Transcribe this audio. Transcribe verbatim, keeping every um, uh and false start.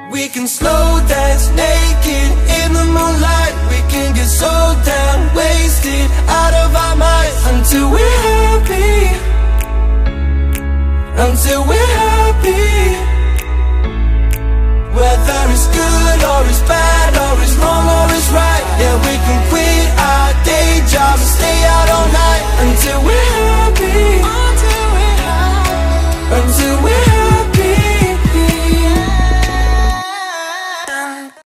We can slow dance naked in the moonlight. We can get so damn wasted out of our minds until we're happy, until we're